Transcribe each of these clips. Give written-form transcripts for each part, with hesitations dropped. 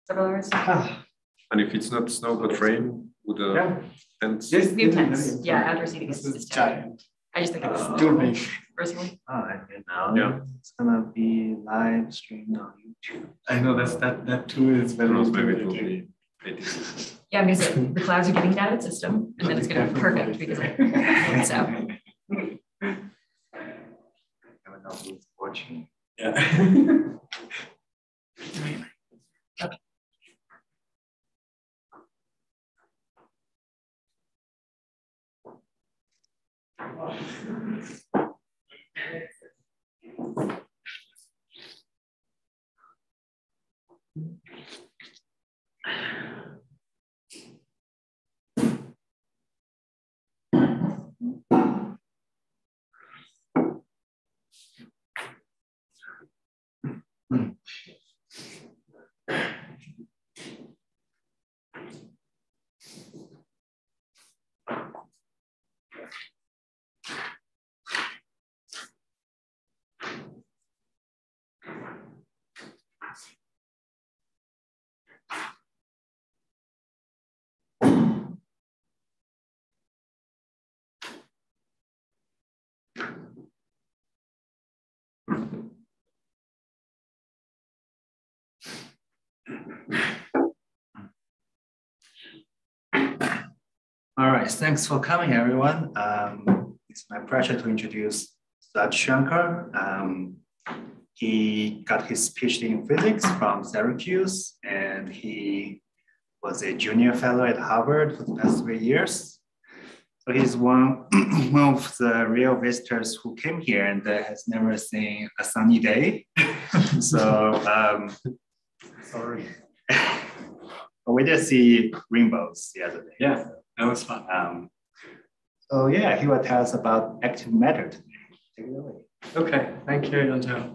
several hours. And if it's not snow but rain, would tents? Yes, new tents. Yeah, outdoor seating is giant. I just think it's too big. personally. And now it's gonna be live streamed on YouTube. I know that too is very Maybe it will intimidating. be 80. Yeah, because the clouds are giving it out its system, and then it's going to be perfect because so. Watching. Yeah. All right, thanks for coming, everyone. It's my pleasure to introduce Sudh Shankar. He got his PhD in physics from Syracuse, and he was a junior fellow at Harvard for the past 3 years. So he's one of the real visitors who came here and has never seen a sunny day. So, Sorry. but we did see rainbows the other day. Yeah, that was fun. So yeah, he will tell us about active matter today. Take it away. Okay, thank you, Angel.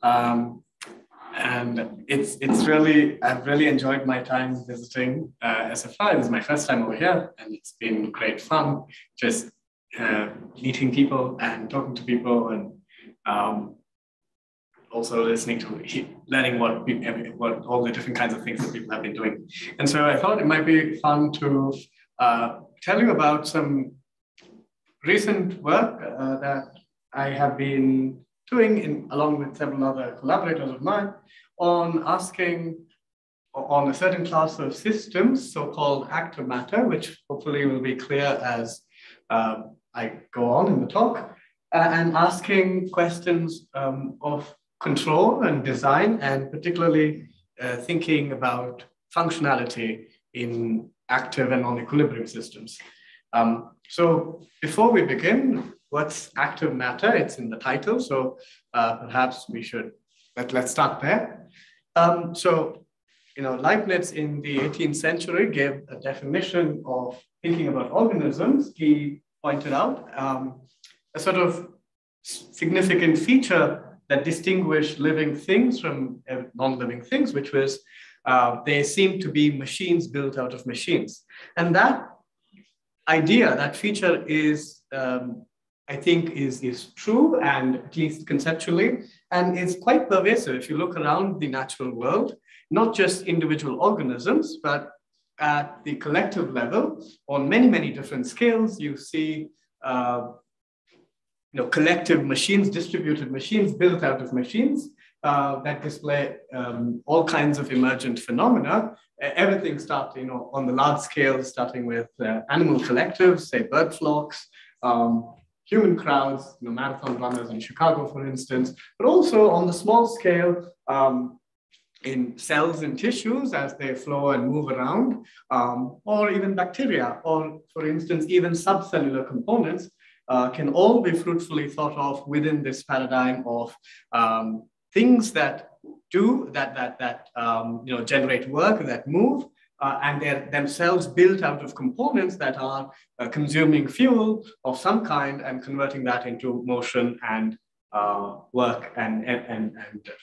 And I've really enjoyed my time visiting SFI. This is my first time over here, and it's been great fun just meeting people and talking to people, and also listening to learning what all the different kinds of things that people have been doing. And so I thought it might be fun to tell you about some recent work that I have been doing along with several other collaborators of mine on asking on a certain class of systems, so-called active matter, which hopefully will be clear as I go on in the talk, and asking questions of control and design, and particularly thinking about functionality in active and non-equilibrium systems. So before we begin, what's active matter? It's in the title, so perhaps we should, let's start there. So, Leibniz in the 18th century gave a definition of thinking about organisms. He pointed out a sort of significant feature that distinguished living things from non-living things, which was they seem to be machines built out of machines. And that idea, that feature is, I think, is true, and at least conceptually, and is quite pervasive. If you look around the natural world, not just individual organisms, but at the collective level, on many, many different scales, you see collective machines, distributed machines built out of machines that display all kinds of emergent phenomena. Everything starting on the large scale, starting with animal collectives, say bird flocks, human crowds, marathon runners in Chicago, for instance, but also on the small scale in cells and tissues as they flow and move around, or even bacteria, or for instance, even subcellular components can all be fruitfully thought of within this paradigm of things that generate work, that move, and they're themselves built out of components that are consuming fuel of some kind and converting that into motion and work and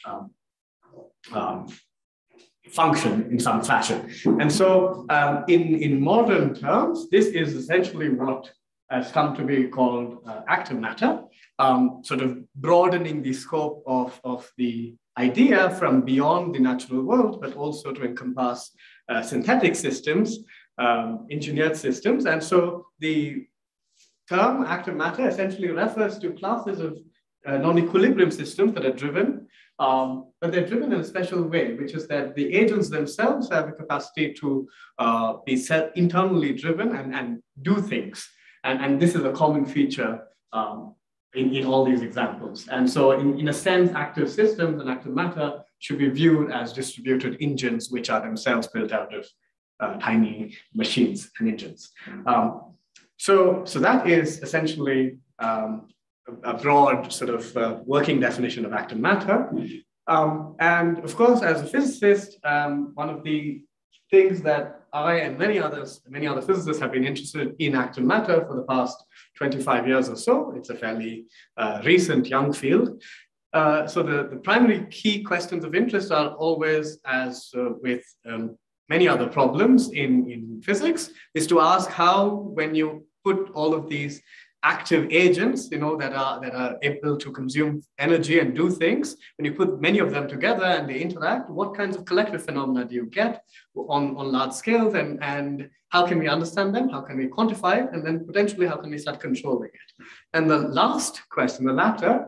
function in some fashion. And so in modern terms, this is essentially what has come to be called active matter, sort of broadening the scope of the idea from beyond the natural world, but also to encompass synthetic systems, engineered systems. And so the term active matter essentially refers to classes of non-equilibrium systems that are driven, but they're driven in a special way, which is that the agents themselves have the capacity to be internally driven and do things. And this is a common feature in all these examples. And so in a sense, active systems and active matter should be viewed as distributed engines, which are themselves built out of tiny machines and engines. So that is essentially a broad sort of working definition of active matter. And of course, as a physicist, one of the things that I and many other physicists have been interested in active matter for the past 25 years or so. It's a fairly recent young field. So the primary key questions of interest are always, as with many other problems in physics, is to ask how, when you put all of these active agents, that are able to consume energy and do things, when you put many of them together and they interact, what kinds of collective phenomena do you get on large scales, and how can we understand them? How can we quantify it? And then potentially, how can we start controlling it? And the last question, the latter,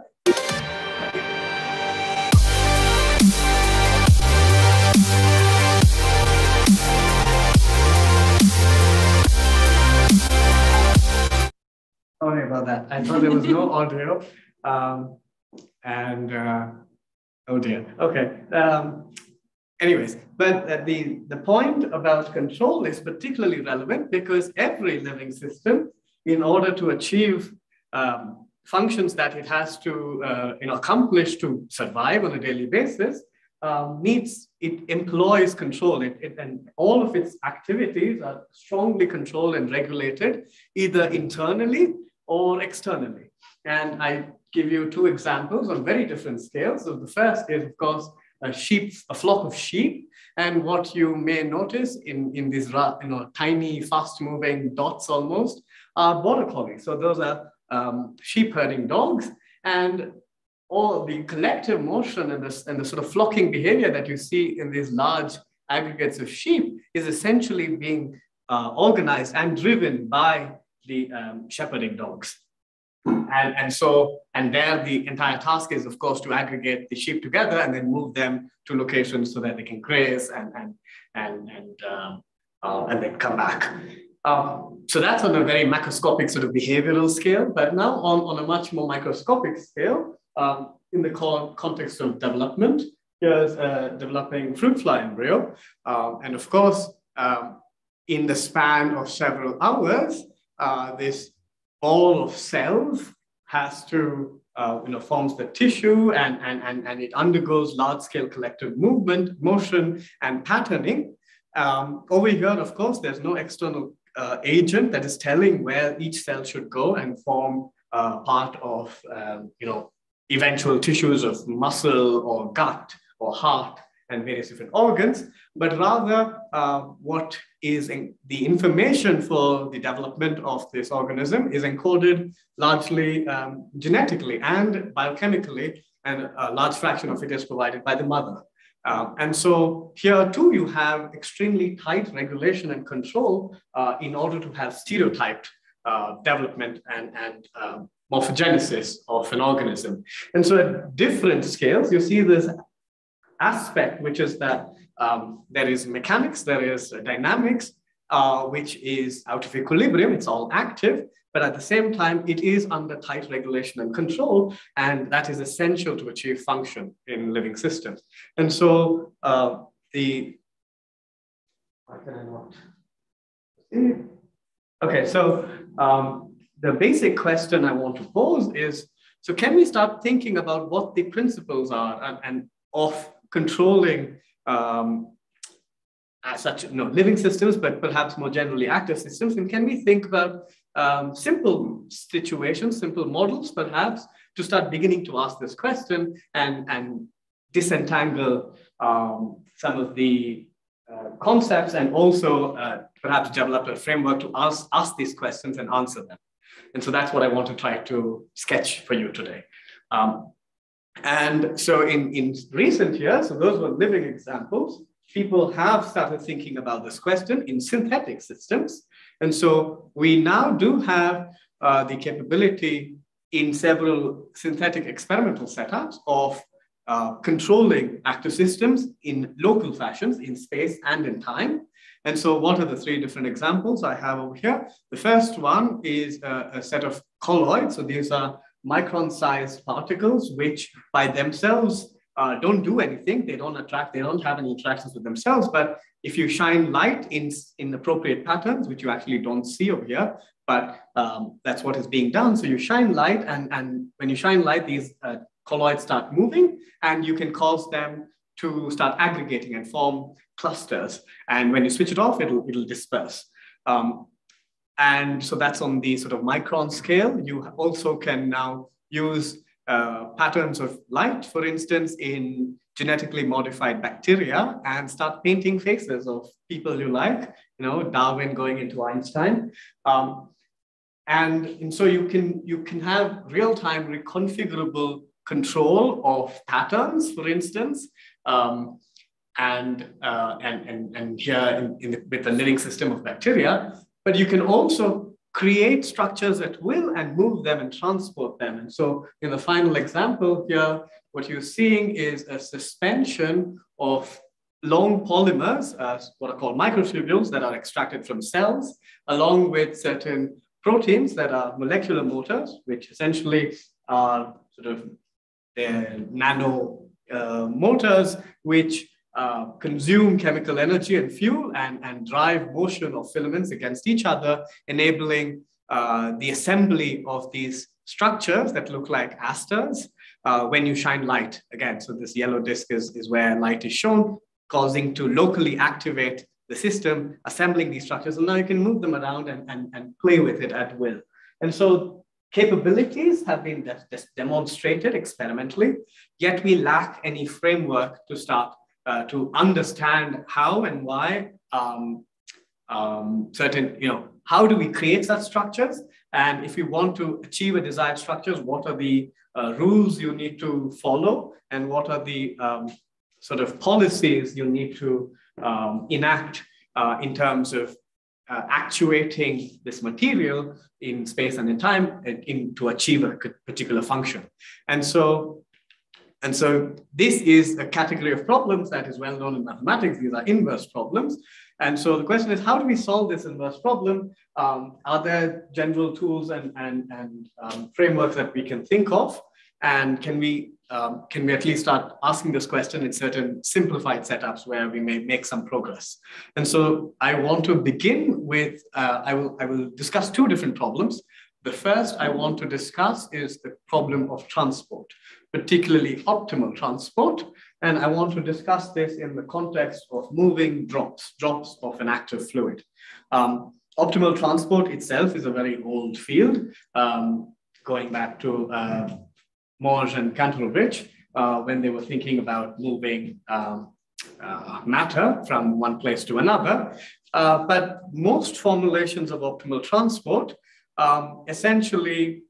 sorry about that. I thought there was no audio. Oh dear. Okay. Anyways, but the point about control is particularly relevant because every living system, in order to achieve functions that it has to accomplish to survive on a daily basis, it employs control. And all of its activities are strongly controlled and regulated, either internally or externally. And I give you two examples on very different scales. So the first is, of course, a flock of sheep. And what you may notice in these tiny, fast-moving dots almost are border collies. So those are sheep herding dogs. And all the collective motion and the sort of flocking behavior that you see in these large aggregates of sheep is essentially being organized and driven by the shepherding dogs. And there the entire task is, of course, to aggregate the sheep together and then move them to locations so that they can graze and then come back. So that's on a very macroscopic sort of behavioral scale, but now on a much more microscopic scale, in the context of development, here's a developing fruit fly embryo. And of course, in the span of several hours, this ball of cells has to, forms the tissue and it undergoes large-scale collective motion and patterning. Over here, of course, there's no external agent that is telling where each cell should go and form part of, eventual tissues of muscle or gut or heart and various different organs, but rather what is the information for the development of this organism is encoded largely genetically and biochemically, and a large fraction of it is provided by the mother. And so here too, you have extremely tight regulation and control in order to have stereotyped development and morphogenesis of an organism. And so at different scales, you see this aspect, which is that there is mechanics, there is dynamics, which is out of equilibrium, it's all active, but at the same time, it is under tight regulation and control, and that is essential to achieve function in living systems. And so okay, so the basic question I want to pose is, so can we start thinking about what the principles are and of controlling as such, living systems, but perhaps more generally active systems? And can we think about simple situations, simple models, perhaps, to start beginning to ask this question and disentangle some of the concepts, and also perhaps develop a framework to ask these questions and answer them. And so that's what I want to try to sketch for you today. And so in recent years, so those were living examples, people have started thinking about this question in synthetic systems. And so we now do have the capability in several synthetic experimental setups of controlling active systems in local fashions, in space and in time. And so what are the three different examples I have over here? The first one is a set of colloids. So these are micron-sized particles, which by themselves don't do anything. They don't attract, they don't have any interactions with themselves. But if you shine light in appropriate patterns, which you actually don't see over here, but that's what is being done. So you shine light, and when you shine light, these colloids start moving, and you can cause them to start aggregating and form clusters. And when you switch it off, it'll disperse. And so that's on the sort of micron scale. You also can now use patterns of light, for instance, in genetically modified bacteria, and start painting faces of people you like, Darwin going into Einstein. And so you can have real-time reconfigurable control of patterns, for instance, and here with the living system of bacteria. But you can also create structures at will and move them and transport them. And so in the final example here, what you're seeing is a suspension of long polymers, what are called microtubules, that are extracted from cells, along with certain proteins that are molecular motors, which essentially are sort of nano motors, which consume chemical energy and fuel and drive motion of filaments against each other, enabling the assembly of these structures that look like asters when you shine light. Again, so this yellow disk is where light is shown, causing to locally activate the system, assembling these structures, and now you can move them around and play with it at will. And so capabilities have been demonstrated experimentally, yet we lack any framework to start to understand how and why certain, how do we create such structures? And if you want to achieve a desired structures, what are the rules you need to follow? And what are the sort of policies you need to enact in terms of actuating this material in space and in time to achieve a particular function? And so this is a category of problems that is well known in mathematics. These are inverse problems. And so the question is, how do we solve this inverse problem? Are there general tools and frameworks that we can think of? And can we at least start asking this question in certain simplified setups where we may make some progress? And so I want to begin with, I will discuss two different problems. The first I want to discuss is the problem of transport, particularly optimal transport. And I want to discuss this in the context of moving drops of an active fluid. Optimal transport itself is a very old field, going back to Morse and Kantorovich, when they were thinking about moving matter from one place to another. But most formulations of optimal transport essentially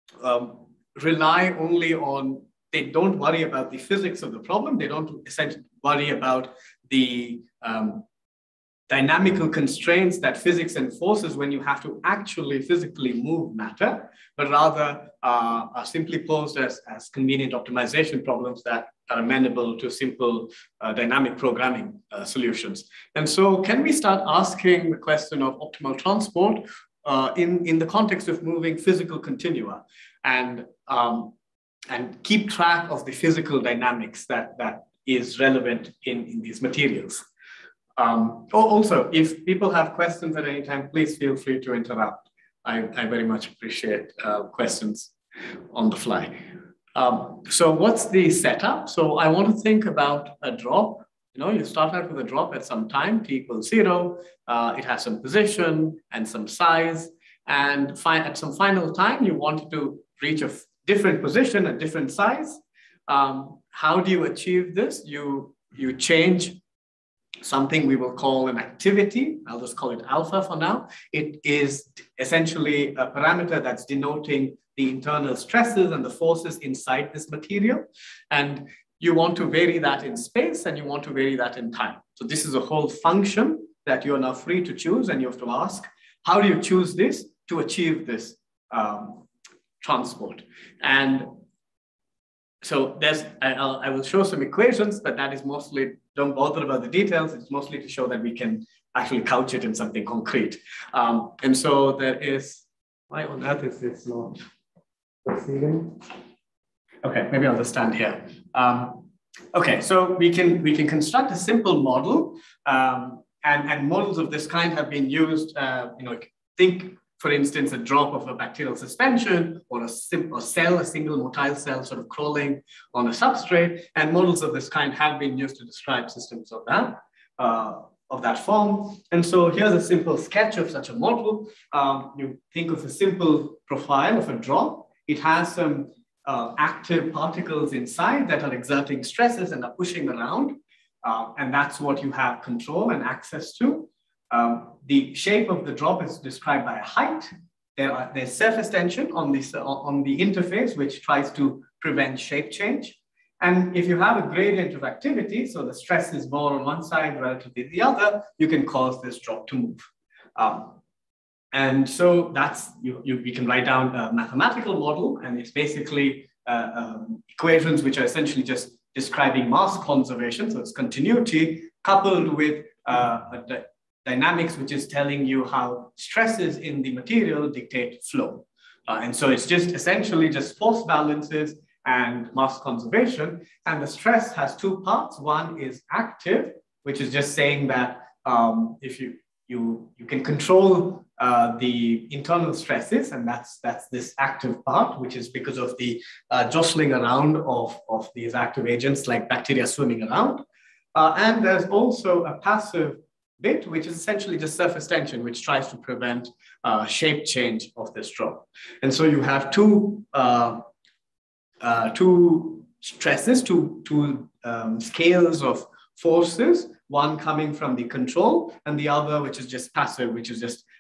rely only on, they don't worry about the physics of the problem. They don't essentially worry about the dynamical constraints that physics enforces when you have to actually physically move matter, but rather are simply posed as convenient optimization problems that are amenable to simple dynamic programming solutions. And so can we start asking the question of optimal transport in the context of moving physical continua and keep track of the physical dynamics that is relevant in these materials? Also, if people have questions at any time, please feel free to interrupt. I very much appreciate questions on the fly. So what's the setup? So I want to think about a drop. You start out with a drop at some time, t equals 0. It has some position and some size. And at some final time, you want to reach a different position, a different size. How do you achieve this? You change something we will call an activity. I'll just call it alpha for now. It is essentially a parameter that's denoting the internal stresses and the forces inside this material. And you want to vary that in space and you want to vary that in time. So this is a whole function that you're now free to choose, and you have to ask, how do you choose this to achieve this transport? And so I will show some equations, but that is mostly, don't bother about the details. It's mostly to show that we can actually couch it in something concrete. And so there is, why on earth is this not proceeding? Okay, maybe I'll just stand here. Okay, so we can construct a simple model, and models of this kind have been used. Think, for instance, a drop of a bacterial suspension or a single motile cell sort of crawling on a substrate, and models of this kind have been used to describe systems of that form. And so here's a simple sketch of such a model. You think of a simple profile of a drop. It has some active particles inside that are exerting stresses and are pushing around. And that's what you have control and access to. The shape of the drop is described by a height. There's surface tension on the interface, which tries to prevent shape change. And if you have a gradient of activity, so the stress is more on one side relative to the other, you can cause this drop to move. And so that's, we can write down a mathematical model, and it's basically equations which are essentially just describing mass conservation. So it's continuity coupled with dynamics, which is telling you how stresses in the material dictate flow. And so it's just essentially just force balances and mass conservation. And the stress has two parts. One is active, which is just saying that if you can control the internal stresses, and that's this active part, which is because of the jostling around of these active agents like bacteria swimming around. And there's also a passive bit, which is essentially just surface tension, which tries to prevent shape change of this drop. And so you have two stresses, two scales of forces, one coming from the control and the other, which is just passive, which is just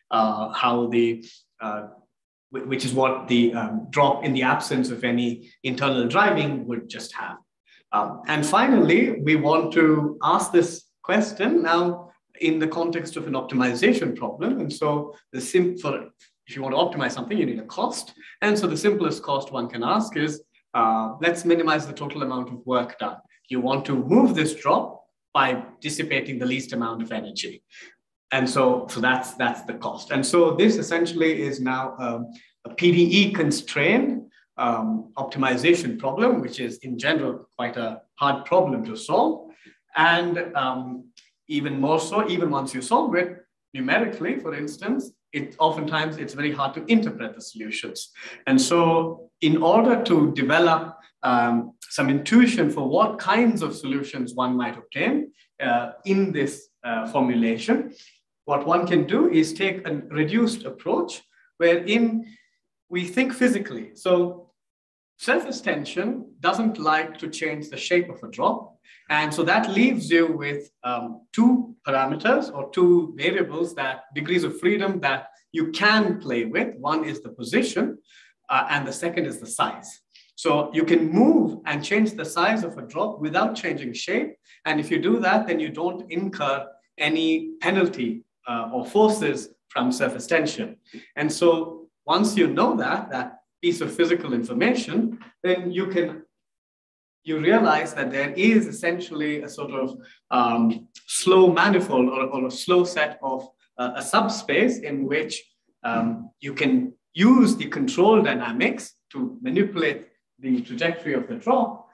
which is what the drop in the absence of any internal driving would just have. And finally, we want to ask this question now in the context of an optimization problem. And so if you want to optimize something, you need a cost. And so the simplest cost one can ask is, let's minimize the total amount of work done. You want to move this drop by dissipating the least amount of energy. And so that's the cost. And so this essentially is now a PDE constrained optimization problem, which is in general quite a hard problem to solve. And even more so, even once you solve it numerically, for instance, oftentimes it's very hard to interpret the solutions. And so in order to develop some intuition for what kinds of solutions one might obtain in this formulation, what one can do is take a reduced approach wherein we think physically. So surface tension doesn't like to change the shape of a drop. And so that leaves you with two parameters or two variables, that degrees of freedom that you can play with. One is the position and the second is the size. So you can move and change the size of a drop without changing shape. And if you do that, then you don't incur any penalty or forces from surface tension. And so once you know that piece of physical information, then you realize that there is essentially a sort of slow manifold or a slow set of a subspace in which you can use the control dynamics to manipulate the trajectory of the drop.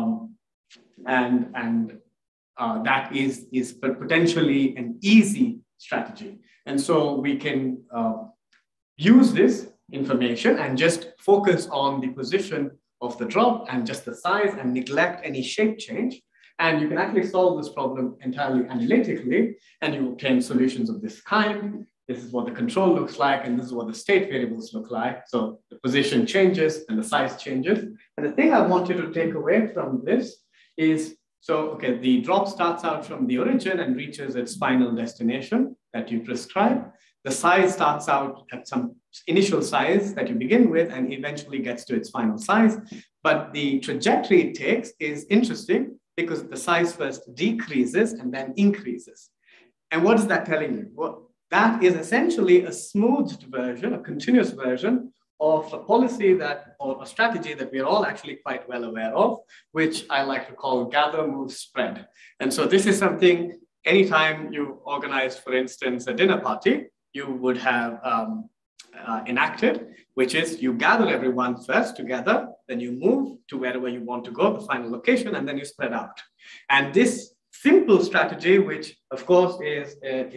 And that is potentially an easy strategy. And so we can use this information and just focus on the position of the drop and just the size and neglect any shape change. And you can actually solve this problem entirely analytically, and you obtain solutions of this kind. This is what the control looks like, and this is what the state variables look like. So the position changes and the size changes. And the thing I want you to take away from this is So, okay, the drop starts out from the origin and reaches its final destination that you prescribe. The size starts out at some initial size that you begin with and eventually gets to its final size. But the trajectory it takes is interesting because the size first decreases and then increases. And what is that telling you? Well, that is essentially a smoothed version, a continuous version of a policy that, or a strategy that we're all actually quite well aware of, which I like to call gather, move, spread. And so this is something, anytime you organize, for instance, a dinner party, you would have enacted, which is you gather everyone first together, then you move to wherever you want to go, the final location, and then you spread out. And this simple strategy, which of course is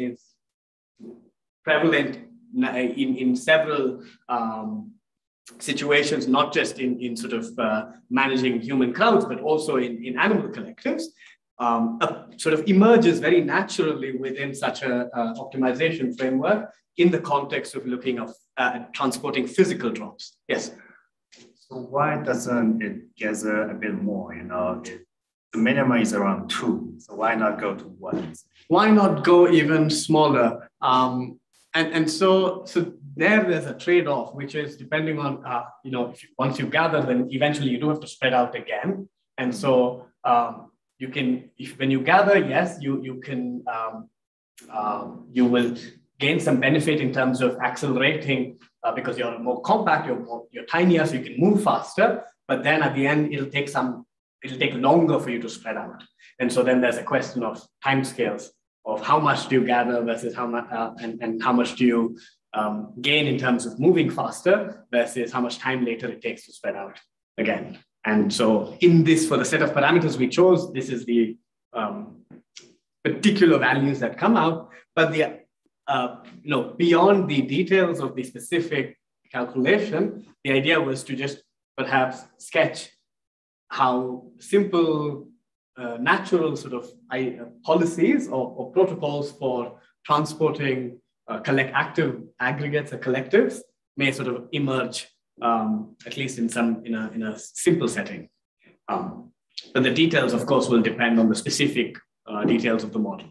prevalent in several situations, not just in sort of managing human crowds, but also in animal collectives, sort of emerges very naturally within such a optimization framework in the context of looking at transporting physical drops. Yes. So why doesn't it gather a bit more? You know, the minimum is around 2. So why not go to 1? Why not go even smaller? And so there's a trade-off, which is depending on, you know, once you gather, then eventually you do have to spread out again. And so you can, when you gather, yes, you can, you will gain some benefit in terms of accelerating because you're more compact, you're tinier, so you can move faster. But then at the end, it'll take longer for you to spread out. And so then there's a question of timescales of how much do you gather versus how much, and how much do you gain in terms of moving faster versus how much time later it takes to spread out again. And so in this, for the set of parameters we chose, this is the particular values that come out, but the, you know, beyond the details of the specific calculation, the idea was to just perhaps sketch how simple, natural sort of policies or protocols for transporting active aggregates or collectives may sort of emerge, at least in a simple setting. But the details, of course, will depend on the specific details of the model.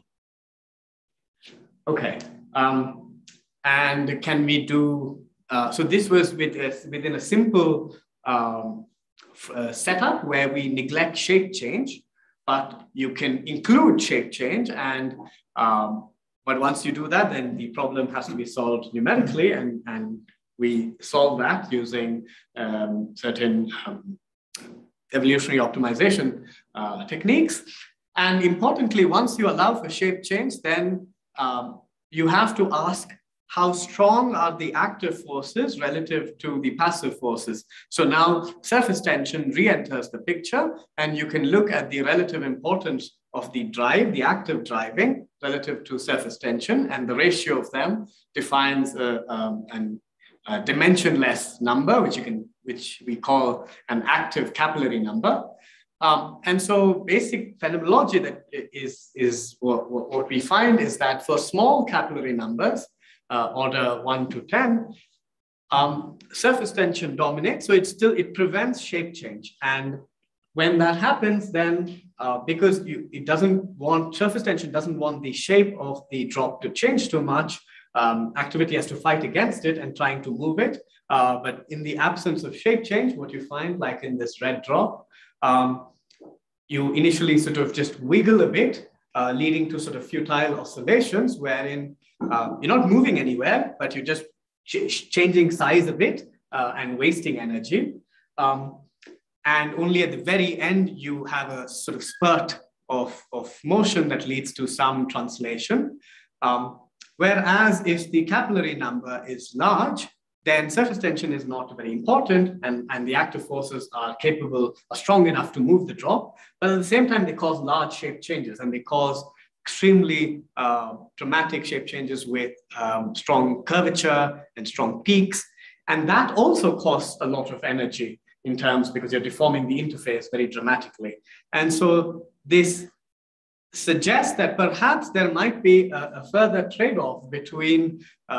Okay, and can we do, so this was within a simple setup where we neglect shape change, but you can include shape change. And but once you do that, then the problem has to be solved numerically, and we solve that using certain evolutionary optimization techniques. And importantly, once you allow for shape change, then you have to ask how strong are the active forces relative to the passive forces. So now surface tension re-enters the picture, and you can look at the relative importance of the drive, the active driving relative to surface tension, and the ratio of them defines a dimensionless number, which we call an active capillary number. And so basic phenomenology that is what we find is that for small capillary numbers, order 1 to 10, surface tension dominates. So it prevents shape change. And when that happens, then because surface tension doesn't want the shape of the drop to change too much, activity has to fight against it and trying to move it. But in the absence of shape change, what you find, like in this red drop, you initially sort of just wiggle a bit, leading to sort of futile oscillations wherein you're not moving anywhere, but you're just changing size a bit and wasting energy. And only at the very end, you have a sort of spurt of motion that leads to some translation. Whereas if the capillary number is large, then surface tension is not very important, and the active forces are strong enough to move the drop. But at the same time, they cause large shape changes, and they cause extremely dramatic shape changes with strong curvature and strong peaks. And that also costs a lot of energy in terms, because you're deforming the interface very dramatically. And so this suggests that perhaps there might be a further trade-off between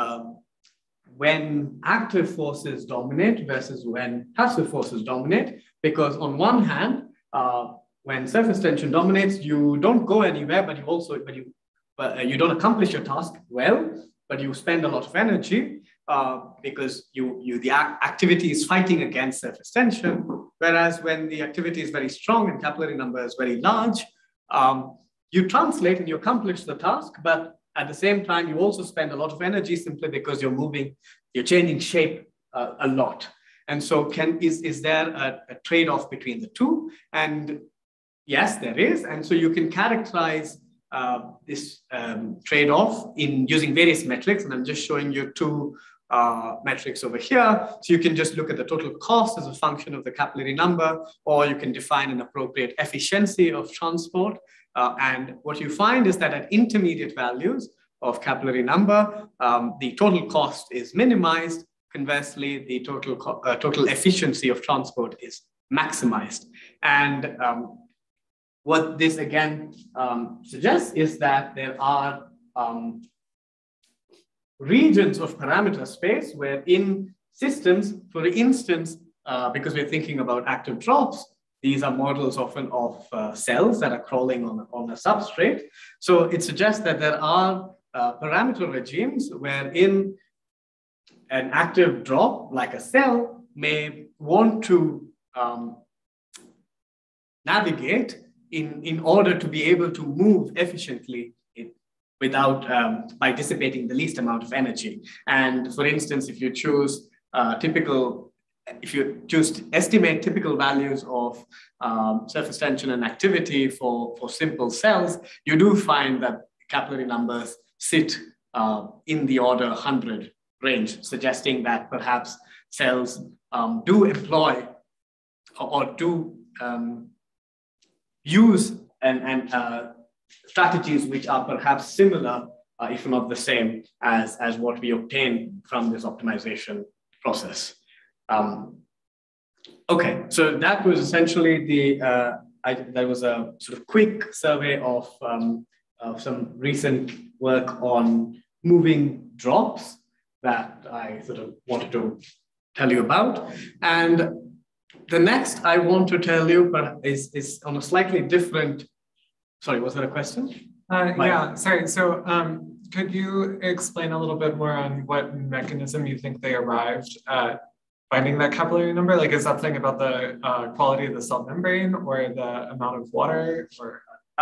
when active forces dominate versus when passive forces dominate, because on one hand, when surface tension dominates, you don't go anywhere, but you don't accomplish your task well, but you spend a lot of energy because the activity is fighting against surface tension. Whereas when the activity is very strong and capillary number is very large, you translate and you accomplish the task, but at the same time, you also spend a lot of energy simply because you're changing shape a lot. And so is there a trade-off between the two? And yes, there is. And so you can characterize this trade-off in using various metrics. And I'm just showing you two metrics over here. So you can just look at the total cost as a function of the capillary number, or you can define an appropriate efficiency of transport. And what you find is that at intermediate values of capillary number, the total cost is minimized. Conversely, the total efficiency of transport is maximized. And what this again suggests is that there are regions of parameter space where in systems, for instance, because we're thinking about active drops, these are models often of cells that are crawling on a substrate. So it suggests that there are parameter regimes wherein an active drop, like a cell, may want to navigate in order to be able to move efficiently without by dissipating the least amount of energy. And for instance, if you choose to estimate typical values of surface tension and activity for simple cells, you do find that capillary numbers sit in the order 100 range, suggesting that perhaps cells do employ or do use and strategies which are perhaps similar, if not the same, as what we obtain from this optimization process. Okay, so that was essentially there was a sort of quick survey of some recent work on moving drops that I sort of wanted to tell you about. And the next I want to tell you is on a slightly different, sorry, was there a question? Yeah, sorry. So could you explain a little bit more on what mechanism you think they arrived at finding that capillary number? Like, is that something about the quality of the cell membrane or the amount of water? Or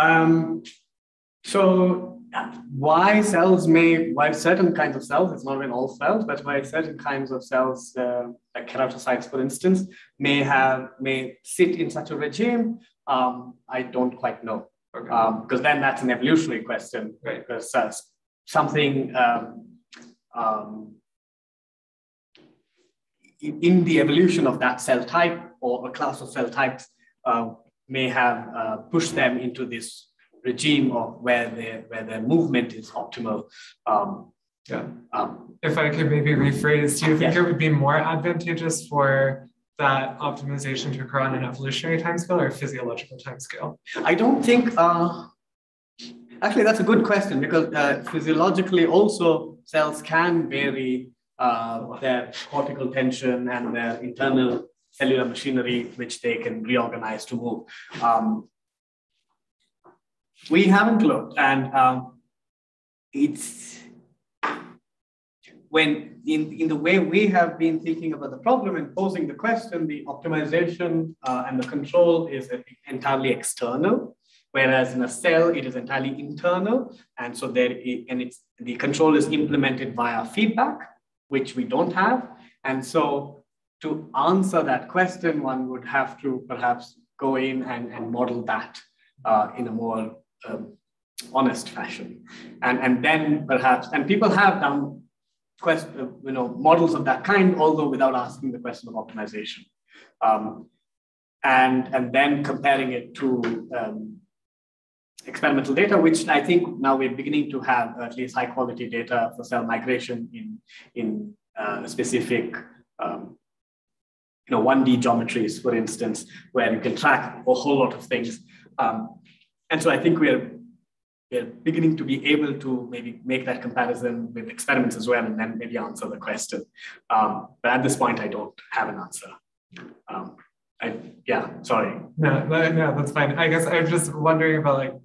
so why certain kinds of cells, it's not in all cells, but why certain kinds of cells, like keratocytes, for instance, may sit in such a regime, I don't quite know. Okay. Because then that's an evolutionary question, right? Because something in the evolution of that cell type or a class of cell types may have pushed them into this regime of where their movement is optimal. If I could maybe rephrase, do you think it would be more advantageous for that optimization to occur on an evolutionary timescale or a physiological timescale? I don't think, actually that's a good question, because physiologically also cells can vary their cortical tension and their internal cellular machinery, which they can reorganize to move. We haven't looked, and it's when in the way we have been thinking about the problem and posing the question, the optimization and the control is entirely external, whereas in a cell it is entirely internal, and so the control is implemented via feedback, which we don't have, and so to answer that question, one would have to perhaps go in and model that in a more honest fashion, and then perhaps, and people have done models of that kind, although without asking the question of optimization, and then comparing it to experimental data, which I think now we're beginning to have at least high quality data for cell migration in specific 1D geometries, for instance, where you can track a whole lot of things. And so I think we're beginning to be able to maybe make that comparison with experiments as well, and then maybe answer the question. But at this point, I don't have an answer. Sorry. No, that's fine. I guess I'm just wondering about like,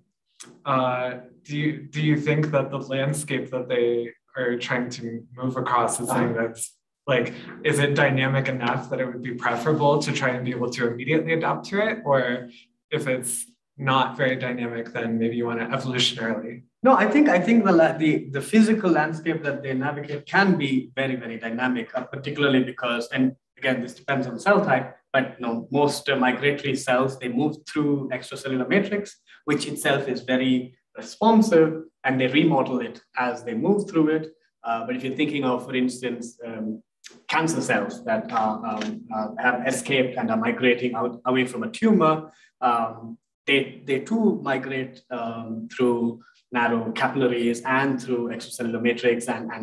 do you think that the landscape that they are trying to move across is something that's like, is it dynamic enough that it would be preferable to try and be able to immediately adapt to it? Or if it's not very dynamic, then maybe you want to evolutionarily? No, I think the physical landscape that they navigate can be very, very dynamic, particularly because, and again, this depends on the cell type, but most migratory cells, they move through extracellular matrix, which itself is very responsive, and they remodel it as they move through it. But if you're thinking of, for instance, cancer cells that have escaped and are migrating away from a tumor, they too migrate through narrow capillaries and through extracellular matrix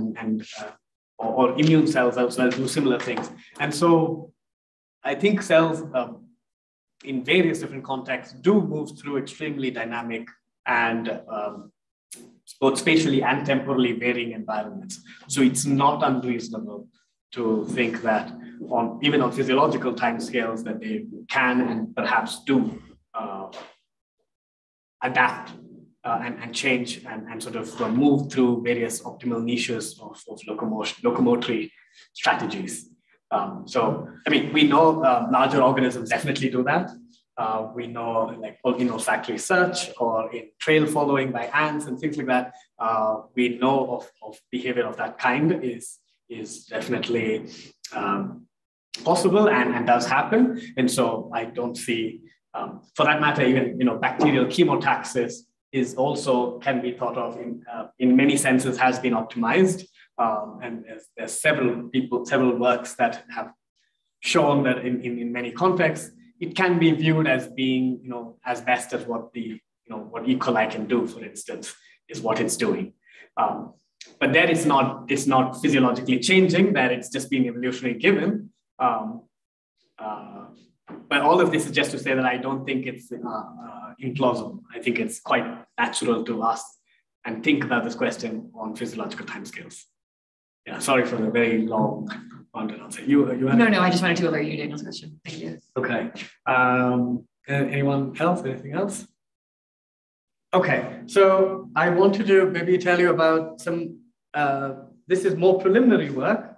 or immune cells as well do similar things. And so I think cells in various different contexts do move through extremely dynamic and both spatially and temporally varying environments. So it's not unreasonable to think that even on physiological timescales that they can and perhaps do adapt and change and sort of move through various optimal niches of locomotory strategies. So, I mean, we know larger organisms definitely do that. We know, like in olfactory search or in trail following by ants and things like that. We know of behavior of that kind is definitely possible and does happen. And so I don't see, for that matter, even bacterial chemotaxis is also can be thought of in many senses has been optimized. And there's several works that have shown that in many contexts, it can be viewed as being, as best as what what E. coli can do, for instance, is what it's doing. But there it's not physiologically changing, that it's just being evolutionary given. But all of this is just to say that I don't think it's implausible. I think it's quite natural to ask and think about this question on physiological timescales. Yeah, sorry for the very long answer. You No, I just wanted to alert you Daniel's question. Thank you. Okay. Anyone else? Anything else? Okay, so I wanted to maybe tell you about some, this is more preliminary work,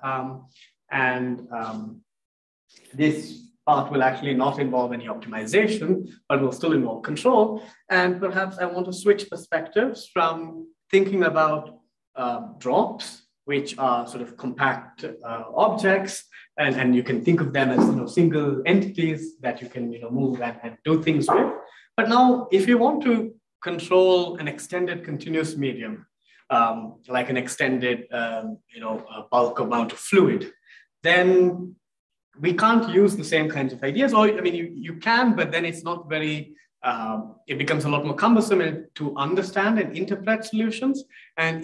this part will actually not involve any optimization, but will still involve control. And perhaps I want to switch perspectives from thinking about drops, which are sort of compact objects, and you can think of them as single entities that you can move and do things with. But now, if you want to control an extended continuous medium, like an extended bulk amount of fluid, then we can't use the same kinds of ideas. Or I mean, you can, but then it's not very. It becomes a lot more cumbersome to understand and interpret solutions, and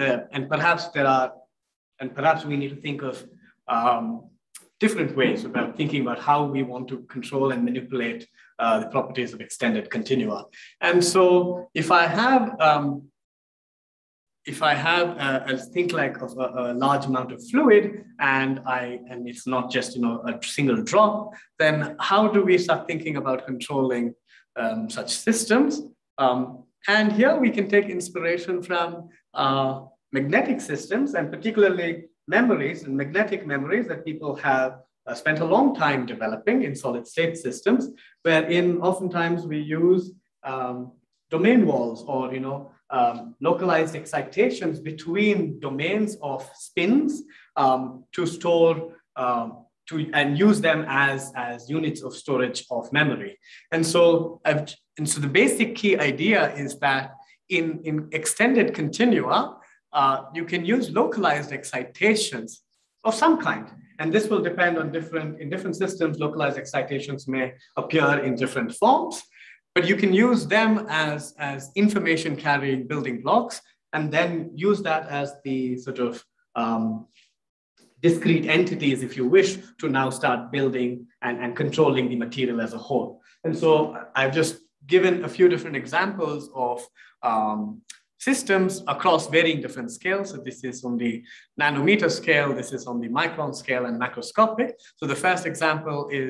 perhaps we need to think of different ways about thinking about how we want to control and manipulate the properties of extended continua. And so, if I have think like of a large amount of fluid, and it's not just a single drop, then how do we start thinking about controlling such systems? And here we can take inspiration from magnetic systems, and particularly memories and magnetic memories that people have spent a long time developing in solid state systems, wherein oftentimes we use domain walls or localized excitations between domains of spins to store and use them as units of storage of memory. And so the basic key idea is that in extended continua, you can use localized excitations of some kind. And this will depend on in different systems, localized excitations may appear in different forms, but you can use them as information carrying building blocks, and then use that as the sort of discrete entities, if you wish, to now start building and controlling the material as a whole. And so I've just given a few different examples of systems across varying different scales. So this is on the nanometer scale, this is on the micron scale and macroscopic. So the first example is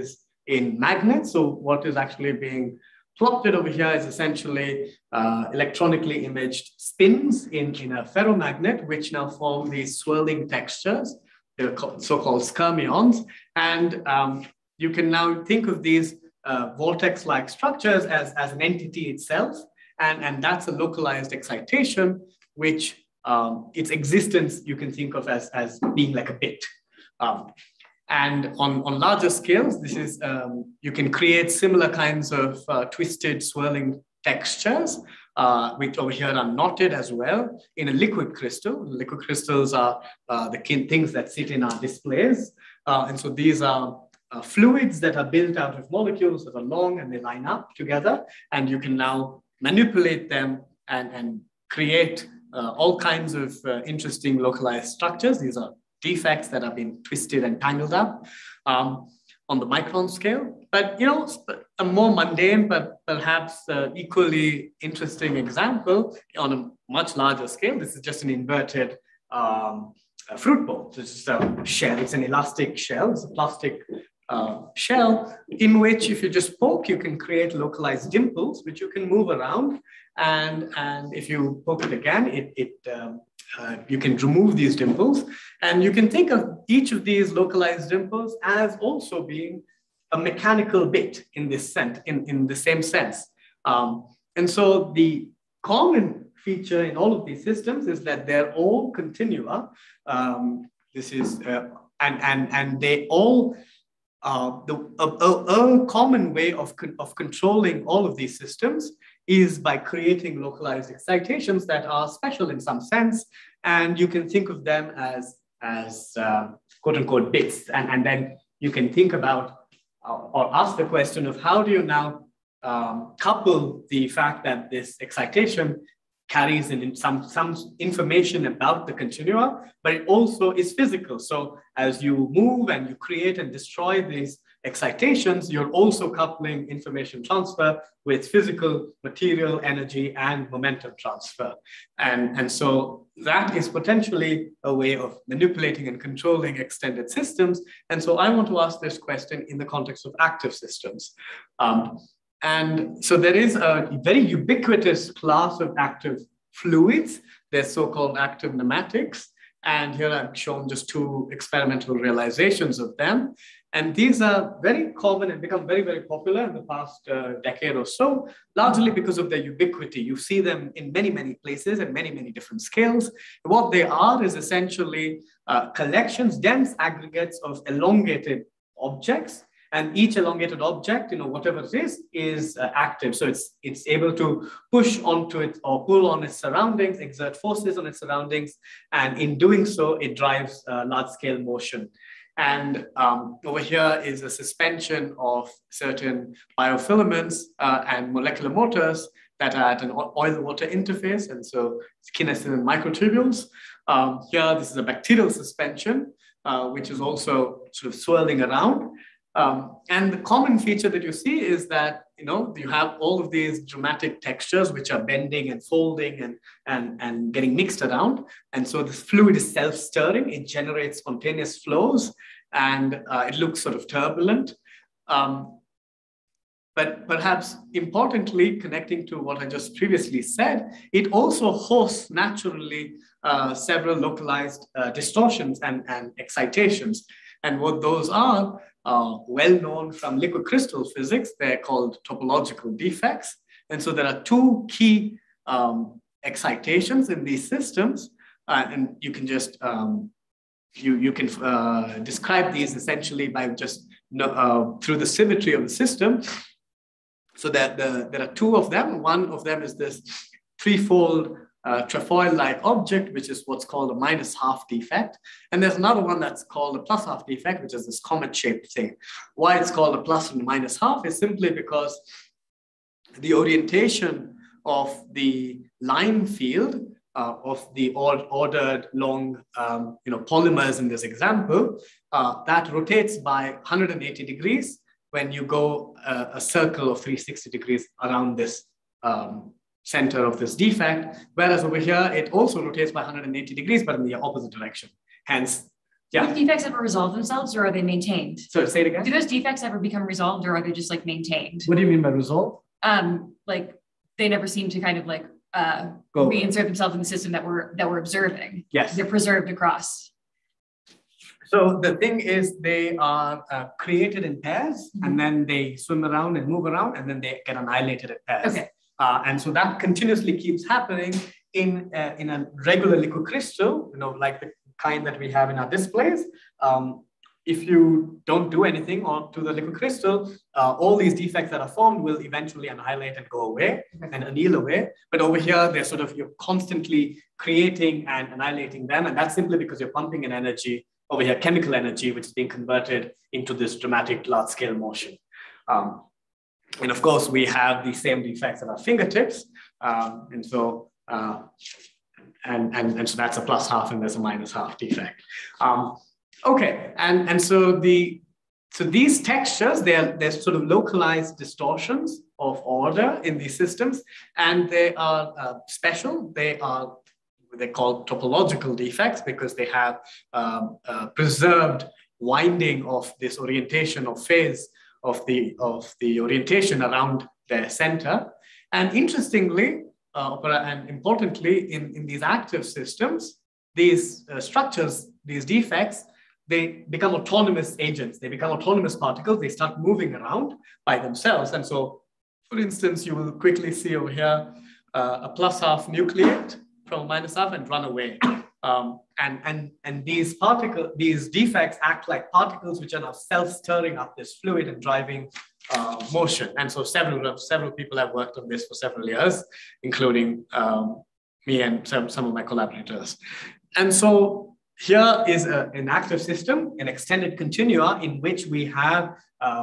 in magnets. So what is actually being plotted over here is essentially electronically imaged spins in a ferromagnet, which now form these swirling textures, the so-called skyrmions. And you can now think of these vortex-like structures as an entity itself. And that's a localized excitation, which its existence you can think of as being like a bit. And on larger scales, this is you can create similar kinds of twisted swirling textures, which over here are knotted as well in a liquid crystal. Liquid crystals are the things that sit in our displays. And so these are fluids that are built out of molecules that are long and they line up together. And you can now manipulate them and create all kinds of interesting localized structures. These are defects that have been twisted and tangled up on the micron scale. But, you know, a more mundane, but perhaps equally interesting example on a much larger scale. This is just an inverted fruit bowl. So it's just a shell. It's an elastic shell. It's a plastic shell in which if you just poke, you can create localized dimples, which you can move around. And if you poke it again, you can remove these dimples. And you can think of each of these localized dimples as also being a mechanical bit in this sense, in the same sense. And so the common feature in all of these systems is that they're all continua. This is, and they all, a common way of controlling all of these systems is by creating localized excitations that are special in some sense. And you can think of them as quote unquote bits. And then you can think about or ask the question of how do you now couple the fact that this excitation carries in some information about the continua, but it also is physical. So as you move and you create and destroy these excitations, you're also coupling information transfer with physical material, energy, and momentum transfer. And so that is potentially a way of manipulating and controlling extended systems. And so I want to ask this question in the context of active systems. And so there is a very ubiquitous class of active fluids. They're so-called active pneumatics. And here I've shown just two experimental realizations of them. And these are very common and become very, very popular in the past decade or so, largely because of their ubiquity. You see them in many, many places and many, many different scales. What they are is essentially collections, dense aggregates of elongated objects. And each elongated object, you know, whatever it is active. So it's able to push onto it or pull on its surroundings, exert forces on its surroundings. And in doing so, it drives large-scale motion. And over here is a suspension of certain biofilaments and molecular motors that are at an oil-water interface. And so it's kinesin and microtubules. Here, this is a bacterial suspension, which is also sort of swirling around. And the common feature that you see is that, you know, you have all of these dramatic textures which are bending and folding and getting mixed around. And so this fluid is self-stirring. It generates spontaneous flows and it looks sort of turbulent. But perhaps importantly, connecting to what I just previously said, it also hosts naturally several localized distortions and excitations. And what those are well known from liquid crystal physics. They're called topological defects. And so there are two key excitations in these systems. And you can just, you can describe these essentially by just through the symmetry of the system. So that there are two of them. One of them is this threefold trefoil-like object, which is what's called a -half defect. And there's another one that's called a +half defect, which is this comet-shaped thing. Why it's called a plus and -half is simply because the orientation of the line field of the ordered long polymers in this example, that rotates by 180 degrees when you go a circle of 360 degrees around this center of this defect, whereas over here, it also rotates by 180 degrees, but in the opposite direction. Hence, Yeah. Do defects ever resolve themselves or are they maintained? So say it again. Do those defects ever become resolved or are they just like maintained? What do you mean by resolve? Like they never seem to kind of like Go. reinsert themselves in the system that we're observing. Yes. They're preserved across. So the thing is, they are created in pairs, and then they swim around and move around, and then they get annihilated in pairs. Okay. And so that continuously keeps happening in a regular liquid crystal, like the kind that we have in our displays. If you don't do anything to the liquid crystal, all these defects that are formed will eventually annihilate and go away and anneal away. But over here, you're constantly creating and annihilating them. And that's simply because you're pumping in energy over here, chemical energy, which is being converted into this dramatic large scale motion. And of course, we have the same defects at our fingertips. And so that's a plus half and there's a minus half defect. Okay, and so these textures, they're sort of localized distortions of order in these systems, and they are special. They're called topological defects because they have preserved winding of this orientation of phase of the orientation around their center. And interestingly, and importantly, in these active systems, these structures, these defects, they become autonomous agents. They become autonomous particles. They start moving around by themselves. And so, for instance, you will quickly see over here a plus half nucleate from a minus half and run away. And these defects act like particles which are now self-stirring up this fluid and driving motion. And so several people have worked on this for several years, including me and some of my collaborators. And so here is an active system, an extended continua in which we have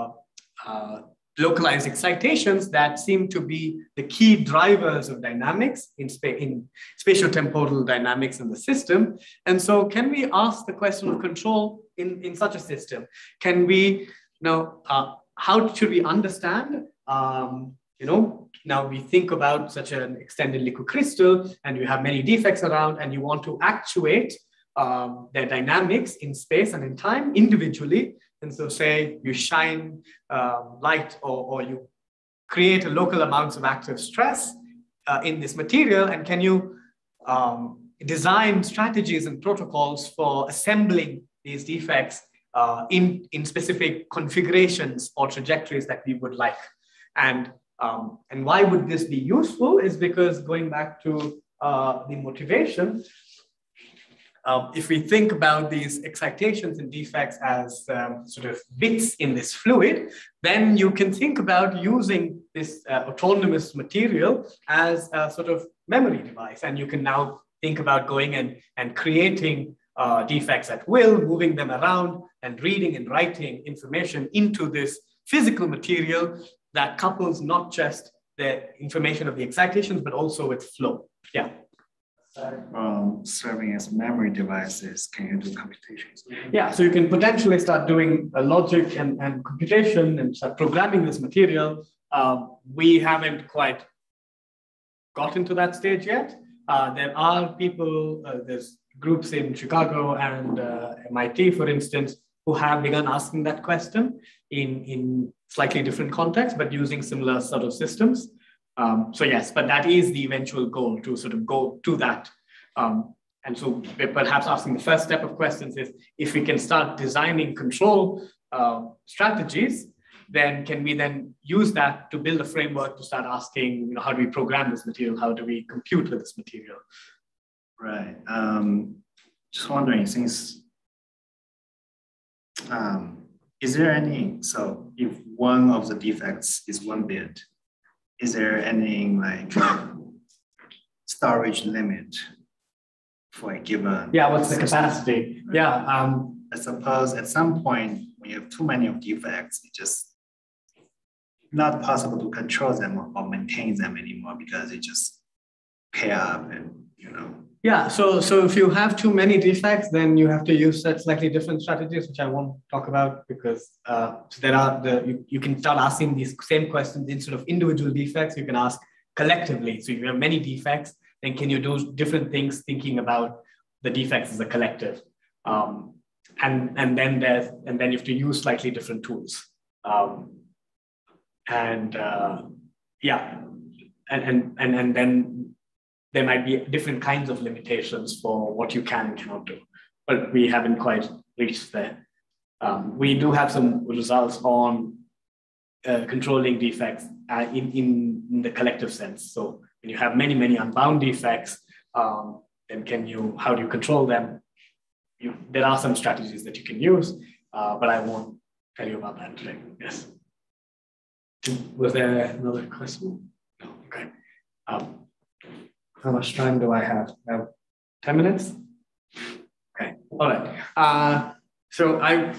localized excitations that seem to be the key drivers of dynamics in spatiotemporal dynamics in the system. And so can we ask the question of control in such a system? Can we, how should we understand, now we think about such an extended liquid crystal and you have many defects around and you want to actuate their dynamics in space and in time individually. And so say you shine light or you create a local amounts of active stress in this material, and can you design strategies and protocols for assembling these defects in specific configurations or trajectories that we would like. And why would this be useful is because going back to the motivation, if we think about these excitations and defects as sort of bits in this fluid, then you can think about using this autonomous material as a sort of memory device. And you can now think about going and creating defects at will, moving them around and reading and writing information into this physical material that couples not just the information of the excitations, but also with flow. Yeah. Serving as memory devices, can you do computations? Yeah, so you can potentially start doing logic and computation and start programming this material. We haven't quite gotten to that stage yet. There are people, there's groups in Chicago and MIT, for instance, who have begun asking that question in slightly different contexts, but using similar sort of systems. So yes, but that is the eventual goal, to sort of go to that. And so perhaps asking the first step of questions is, if we can start designing control strategies, then can we then use that to build a framework to start asking, how do we program this material? How do we compute with this material? Right. Just wondering, since, is there any, so if one of the defects is 1 bit, is there any like storage limit for a given? Yeah, what's the capacity? Yeah. I suppose at some point when you have too many of defects, it's just not possible to control them or maintain them anymore because they just pair up and, Yeah, so if you have too many defects, then you have to use slightly different strategies, which I won't talk about because there are you can start asking these same questions instead of individual defects. You can ask collectively. So if you have many defects, then can you do different things thinking about the defects as a collective? and then you have to use slightly different tools. And then there might be different kinds of limitations for what you can and cannot do, but we haven't quite reached there. We do have some results on controlling defects in the collective sense. So when you have many, many unbound defects, then how do you control them? There are some strategies that you can use, but I won't tell you about that today. Yes. Was there another question? No, okay. How much time do I have? 10 minutes? Okay, all right. So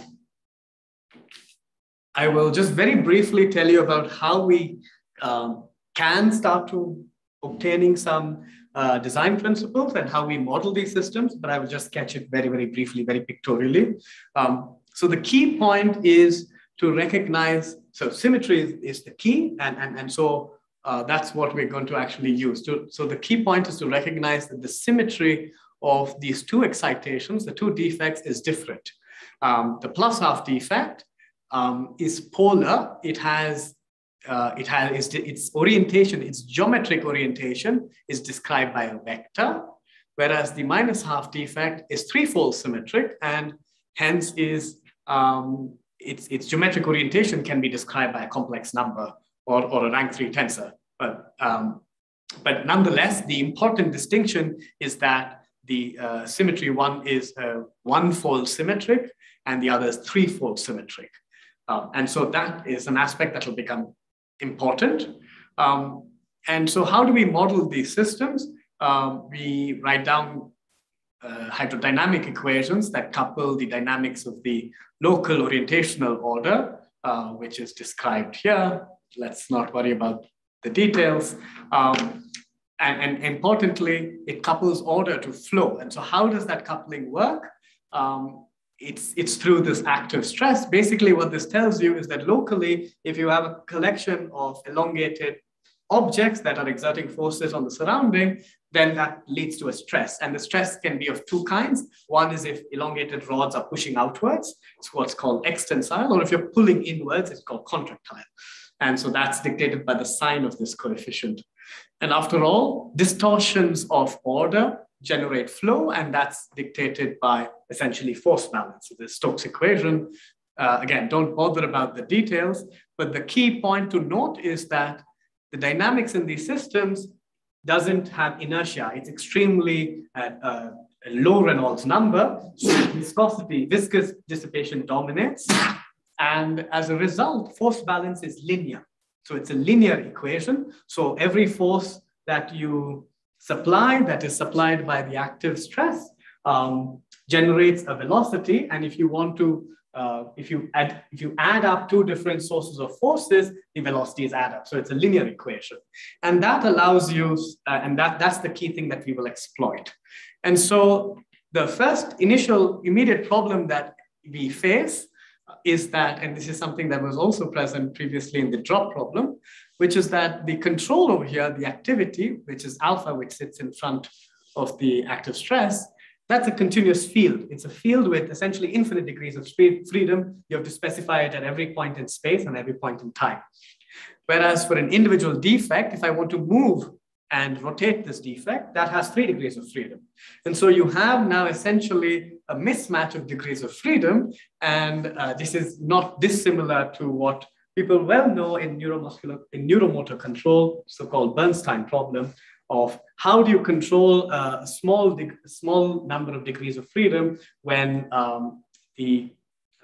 I will just very briefly tell you about how we can start to obtaining some design principles and how we model these systems, but I will just sketch it very, very briefly, very pictorially. So the key point is to recognize, so symmetry is the key, and so that's what we're going to actually use. So the key point is to recognize that the symmetry of these two excitations, the two defects, is different. The plus half defect is polar. Its orientation, its geometric orientation is described by a vector, whereas the minus half defect is threefold symmetric, and hence its geometric orientation can be described by a complex number or a rank 3 tensor. But nonetheless, the important distinction is that the symmetry one is one-fold symmetric and the other is threefold symmetric. And so that is an aspect that will become important. And so how do we model these systems? We write down hydrodynamic equations that couple the dynamics of the local orientational order, which is described here. Let's not worry about the details. And importantly, it couples order to flow. And so how does that coupling work? It's through this active stress. Basically, what this tells you is that locally, if you have a collection of elongated objects that are exerting forces on the surrounding, then that leads to a stress. And the stress can be of two kinds. One is if elongated rods are pushing outwards, it's what's called extensile, or if you're pulling inwards, it's called contractile. And so that's dictated by the sign of this coefficient. And after all, distortions of order generate flow, and that's dictated by essentially force balance. So the Stokes equation, again, don't bother about the details, but the key point to note is that the dynamics in these systems doesn't have inertia. It's extremely a low Reynolds number. So viscous dissipation dominates. And as a result, force balance is linear. So it's a linear equation. So every force that you supply, that is supplied by the active stress, generates a velocity. And if you want to, if you add up two different sources of forces, the velocities add up. So it's a linear equation. And that allows you, and that's the key thing that we will exploit. And so the first initial immediate problem that we face is that, and this is something that was also present previously in the drop problem, which is that the control over here, the activity, which is alpha, which sits in front of the active stress, that's a continuous field. It's a field with essentially infinite degrees of freedom. You have to specify it at every point in space and every point in time. Whereas for an individual defect, if I want to move and rotate this defect, that has 3 degrees of freedom. And so you have now essentially a mismatch of degrees of freedom. And this is not dissimilar to what people well know in neuromotor control, so-called Bernstein problem, of how do you control a small number of degrees of freedom when you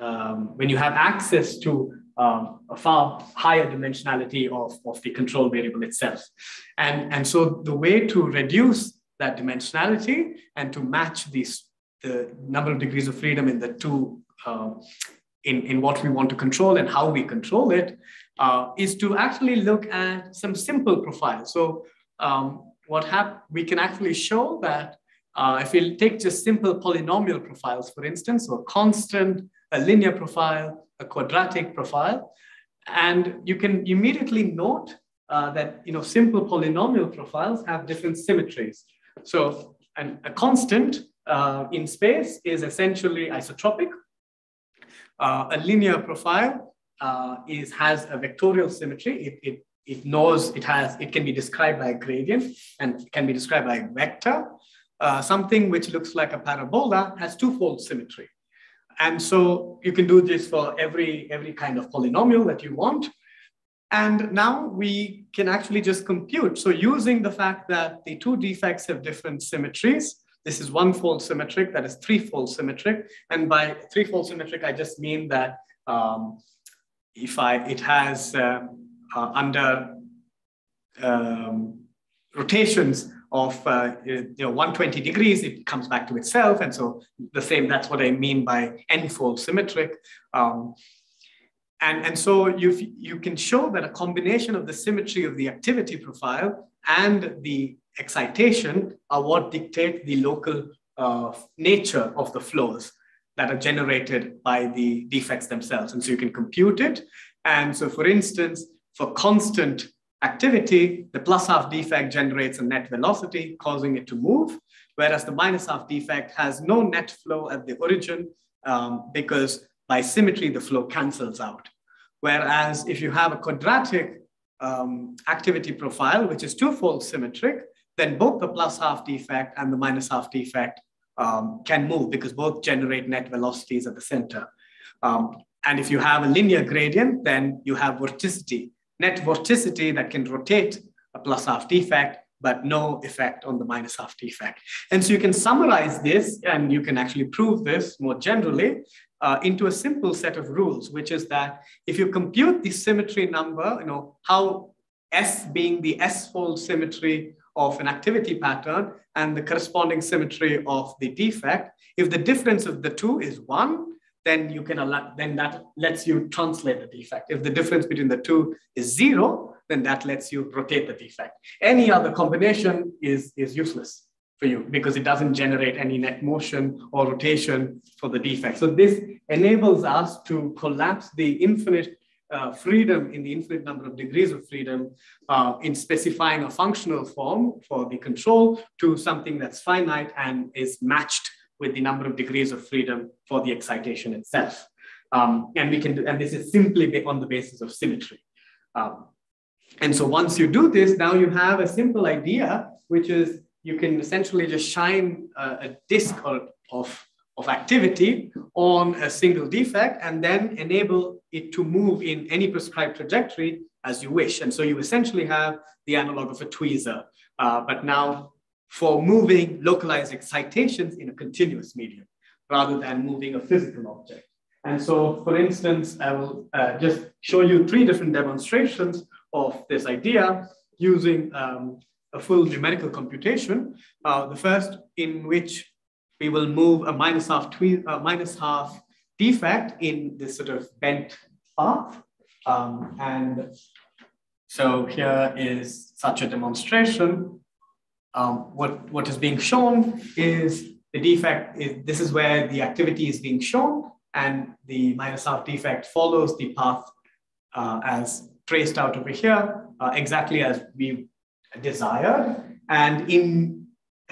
have access to a far higher dimensionality of the control variable itself. And so the way to reduce that dimensionality and to match the number of degrees of freedom in the two, in what we want to control and how we control it, is to actually look at some simple profiles. So we can actually show that if we take just simple polynomial profiles, for instance, so a constant, a linear profile, a quadratic profile, and you can immediately note that simple polynomial profiles have different symmetries. So a constant in space is essentially isotropic. A linear profile has a vectorial symmetry. It knows it can be described by a gradient and it can be described by a vector. Something which looks like a parabola has twofold symmetry. And so you can do this for every kind of polynomial that you want. And now we can actually just compute. So using the fact that the two defects have different symmetries, this is one-fold symmetric, that is three-fold symmetric. And by three-fold symmetric, I just mean that it has under rotations of 120 degrees, it comes back to itself. And so the same, that's what I mean by n-fold symmetric. And so you can show that a combination of the symmetry of the activity profile and the excitation are what dictate the local nature of the flows that are generated by the defects themselves. And so you can compute it. And so for instance, for constant activity, the plus half defect generates a net velocity, causing it to move, whereas the minus half defect has no net flow at the origin because by symmetry, the flow cancels out. Whereas if you have a quadratic activity profile, which is twofold symmetric, then both the plus half defect and the minus half defect can move because both generate net velocities at the center. And if you have a linear gradient, then you have vorticity, net vorticity that can rotate a plus half defect, but no effect on the minus half defect. And so you can summarize this, and you can actually prove this more generally into a simple set of rules, which is that if you compute the symmetry number, how S being the S-fold symmetry of an activity pattern and the corresponding symmetry of the defect, if the difference of the two is 1, then then that lets you translate the defect. If the difference between the two is 0, then that lets you rotate the defect. Any other combination is useless for you because it doesn't generate any net motion or rotation for the defect. So this enables us to collapse the infinite freedom in the infinite number of degrees of freedom in specifying a functional form for the control to something that's finite and is matched with the number of degrees of freedom for the excitation itself. And we can do, and this is simply on the basis of symmetry. And so once you do this, now you have a simple idea, which is you can essentially just shine a disk of activity on a single defect and then enable it to move in any prescribed trajectory as you wish. And so you essentially have the analog of a tweezer, but now for moving localized excitations in a continuous medium rather than moving a physical object. And so, for instance, I will just show you 3 different demonstrations of this idea using a full numerical computation. The first in which we will move a minus half defect in this sort of bent path. And so here is such a demonstration. What is being shown is the defect this is where the activity is being shown, and the minus half defect follows the path as traced out over here, exactly as we desired. And in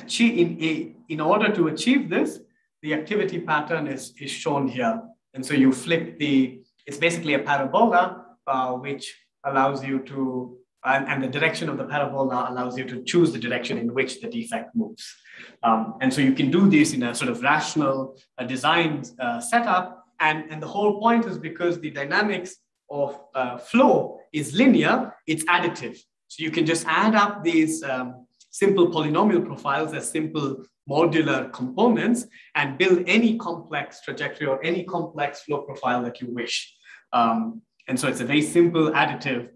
order to achieve this, the activity pattern is shown here. And so you flip it's basically a parabola, which allows you to, and the direction of the parabola allows you to choose the direction in which the defect moves. And so you can do this in a sort of rational design setup. And the whole point is because the dynamics of flow is linear, it's additive. So you can just add up these simple polynomial profiles as simple modular components and build any complex trajectory or any complex flow profile that you wish. And so it's a very simple additive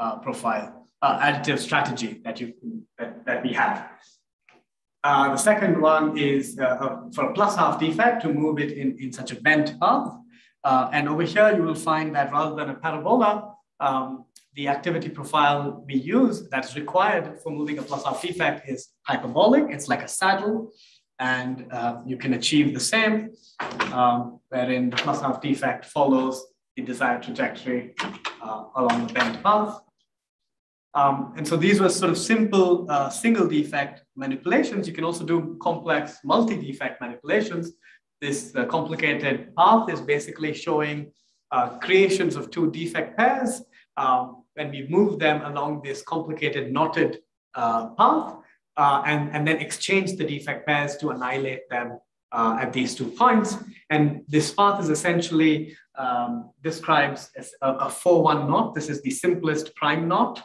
additive strategy that we have. The second one is for a plus half defect to move it in such a bent path. And over here, you will find that rather than a parabola, the activity profile we use that's required for moving a plus half defect is hyperbolic. It's like a saddle. And you can achieve the same, wherein the plus half defect follows the desired trajectory along the bent path. And so these were sort of simple single defect manipulations. You can also do complex multi-defect manipulations. This complicated path is basically showing creations of two defect pairs when we move them along this complicated knotted path and then exchange the defect pairs to annihilate them at these 2 points. And this path is essentially describes as a 4-1 knot. This is the simplest prime knot,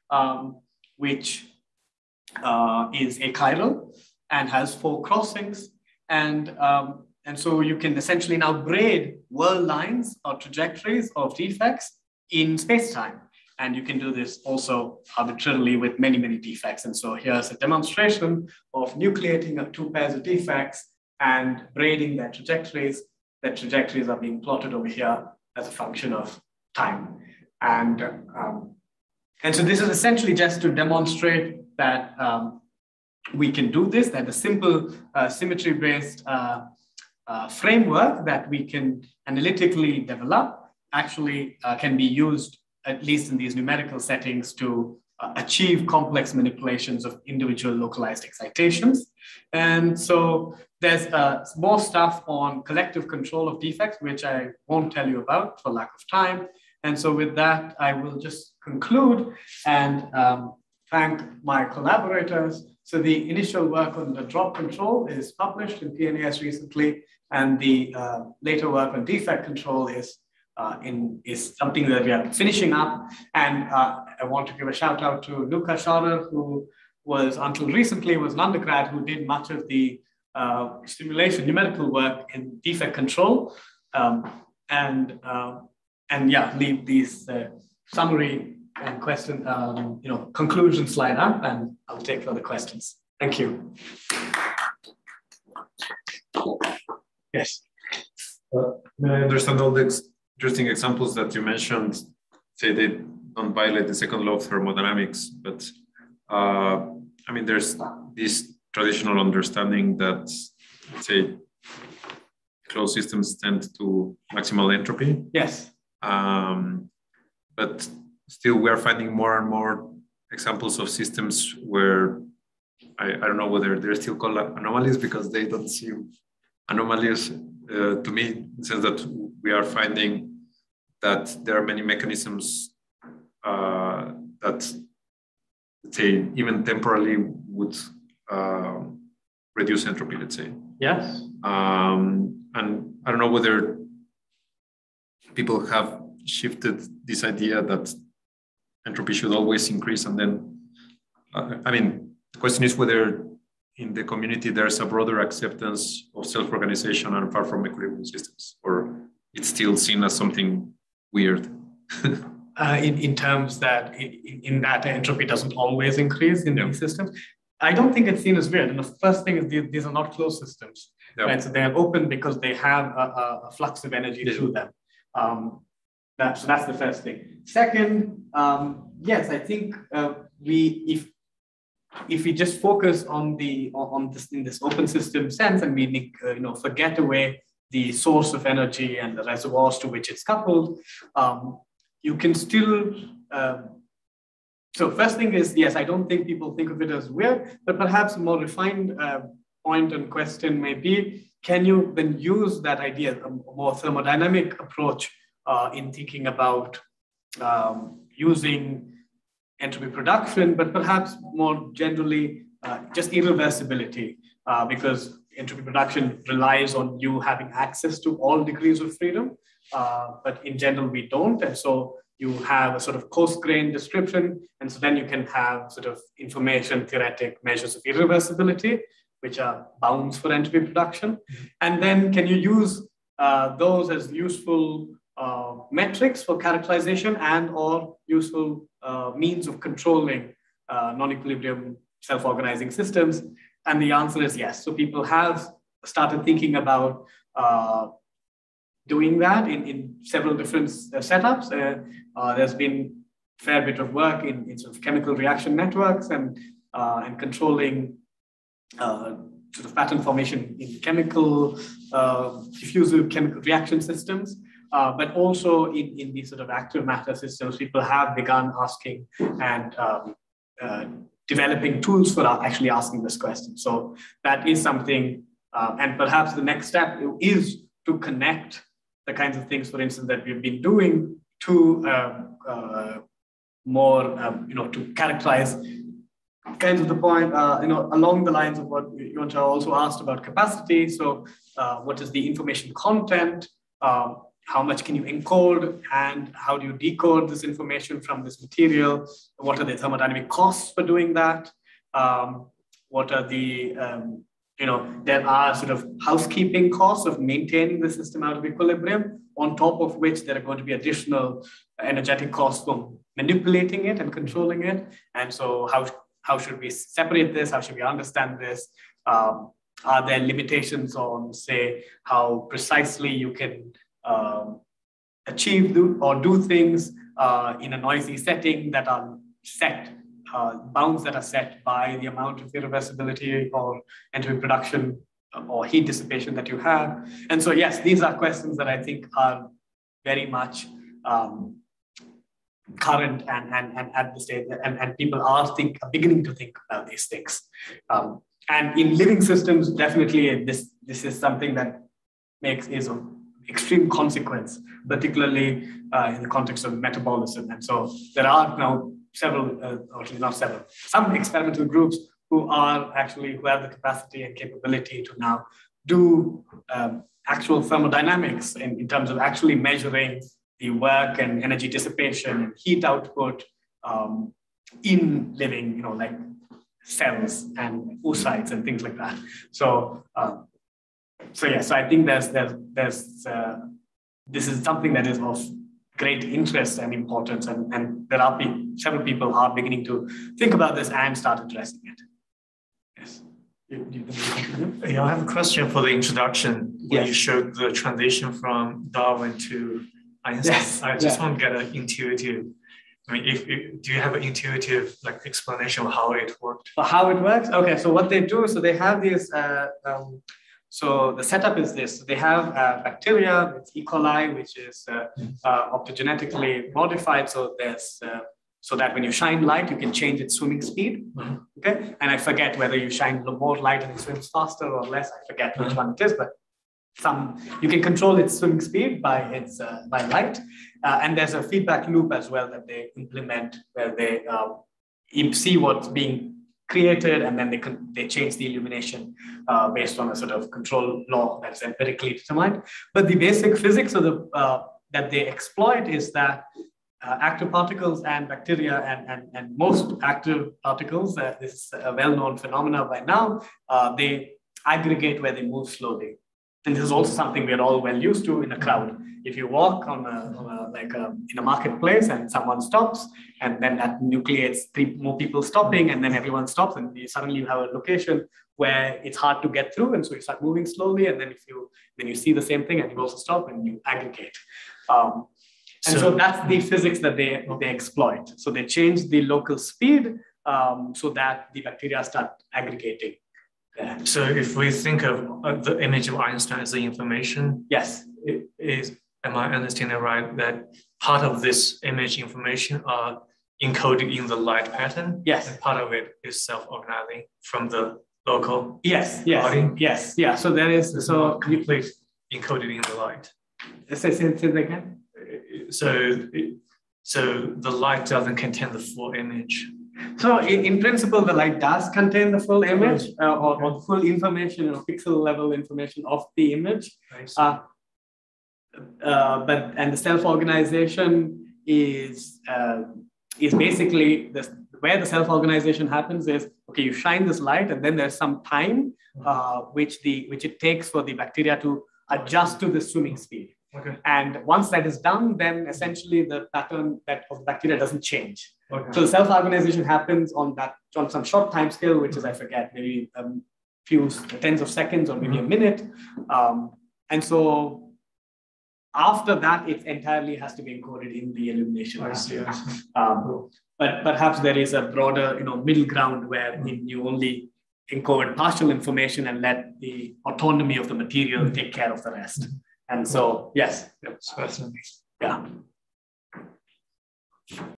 which is achiral and has 4 crossings. And so you can essentially now braid whirl lines or trajectories of defects in space-time. And you can do this also arbitrarily with many, many defects. And so here's a demonstration of nucleating of 2 pairs of defects and braiding their trajectories. Their trajectories are being plotted over here as a function of time. And so this is essentially just to demonstrate that we can do this, that the simple symmetry-based framework that we can analytically develop actually can be used, at least in these numerical settings, to achieve complex manipulations of individual localized excitations. And so there's more stuff on collective control of defects, which I won't tell you about for lack of time. And so with that, I will just conclude and thank my collaborators. So the initial work on the drop control is published in PNAS recently, and the later work on defect control is something that we are finishing up. And I want to give a shout out to Luca Schaurer, who was until recently was an undergrad who did much of the simulation numerical work in defect control. And yeah, leave these summary and question, conclusion slide up, and I'll take further questions. Thank you. Yes. I understand all the interesting examples that you mentioned. Say they don't violate the second law of thermodynamics, but I mean, there's this traditional understanding that, say, closed systems tend to maximal entropy. Yes. But still, we are finding more and more examples of systems where I don't know whether they're still called anomalies, because they don't seem anomalies to me, in the sense that we are finding that there are many mechanisms that, say, even temporarily would reduce entropy, let's say. Yes. And I don't know whether people have shifted this idea that entropy should always increase, and then, I mean, the question is whether in the community there's a broader acceptance of self-organization and far from equilibrium systems, or it's still seen as something weird. In terms that in that entropy doesn't always increase in these systems. I don't think it's seen as weird. And the first thing is these are not closed systems, right? So they are open because they have a flux of energy through them. So that's the first thing. Second, yes, I think if we just focus on this in this open system sense, and we forget away the source of energy and the reservoirs to which it's coupled, you can still. So first thing is, yes, I don't think people think of it as weird, but perhaps a more refined point and question may be: can you then use that idea, a more thermodynamic approach in thinking about using entropy production, but perhaps more generally just irreversibility, because entropy production relies on you having access to all degrees of freedom, but in general we don't. And so you have a sort of coarse-grained description, and so then you can have sort of information theoretic measures of irreversibility, which are bounds for entropy production. And then can you use those as useful metrics for characterization and or useful means of controlling non-equilibrium self-organizing systems? And the answer is yes. So people have started thinking about doing that in several different setups. There's been a fair bit of work in sort of chemical reaction networks and controlling sort of pattern formation in chemical diffusive chemical reaction systems. but also in these sort of active matter systems, people have begun asking and developing tools for actually asking this question. So that is something, and perhaps the next step is to connect the kinds of things, for instance, that we've been doing to more, to characterize kinds of the point, along the lines of what Yoncha also asked about capacity. So what is the information content? How much can you encode, and how do you decode this information from this material? What are the thermodynamic costs for doing that? What are the, there are sort of housekeeping costs of maintaining the system out of equilibrium, on top of which there are going to be additional energetic costs for manipulating it and controlling it. And so how should we separate this? How should we understand this? Are there limitations on, say, how precisely you can achieve or do things in a noisy setting that are set, bounds that are set by the amount of irreversibility or entropy production or heat dissipation that you have? And so, yes, these are questions that I think are very much current and at the stage, and people are beginning to think about these things. And in living systems, definitely this is something that is of extreme consequence, particularly in the context of metabolism. And so there are now several, or at least not several, some experimental groups who have the capacity and capability to now do actual thermodynamics in terms of actually measuring the work and energy dissipation and heat output in living, like cells and oocytes and things like that. So, so I think this is something that is of great interest and importance, and there are several people who are beginning to think about this and start addressing it. Yes. I have a question for the introduction. When Yes. you showed the transition from Darwin to Einstein, Yes. I just want to get an intuitive. Do you have an intuitive explanation of how it worked? How it works? Okay, so what they do, so they have these. So the setup is this: they have bacteria, it's E. coli, which is optogenetically modified. So there's so that when you shine light, you can change its swimming speed. Okay, and I forget whether you shine more light and it swims faster or less. I forget which one it is, but you can control its swimming speed by light. And there's a feedback loop as well that they implement, where they see what's being created, and then they change the illumination based on a sort of control law that's empirically determined. But the basic physics of that they exploit is that active particles and bacteria and most active particles, this is a well-known phenomena by now, they aggregate where they move slowly. And this is also something we're all well used to in a crowd. If you walk in a marketplace and someone stops, and then that nucleates 3 more people stopping, and then everyone stops, and suddenly you have a location where it's hard to get through, and so you start moving slowly, and then you see the same thing, and you also stop and you aggregate. And so that's the physics that they exploit. So they change the local speed so that the bacteria start aggregating. Yeah. So if we think of the image of Einstein as the information, Yes. Am I understanding right that part of this image information are encoded in the light pattern? Yes. And part of it is self-organizing from the local Yes. body? Yes. Yeah. So there is So complete encoded in the light. Say that again. So the light doesn't contain the full image. So in principle, the light does contain the full image or the full information, pixel level information of the image. But the self-organization is basically where the self-organization happens is, okay, you shine this light, and then there's some time which it takes for the bacteria to adjust to the swimming speed. Okay. And once that is done, then essentially the pattern of the bacteria doesn't change. Okay. So the self-organization happens on some short time scale, which is, I forget, maybe a few tens of seconds or maybe a minute. And so after that, it entirely has to be encoded in the illumination. I see. But perhaps there is a broader, middle ground where you only encode partial information and let the autonomy of the material take care of the rest. And so, yes, Fascinating. yeah.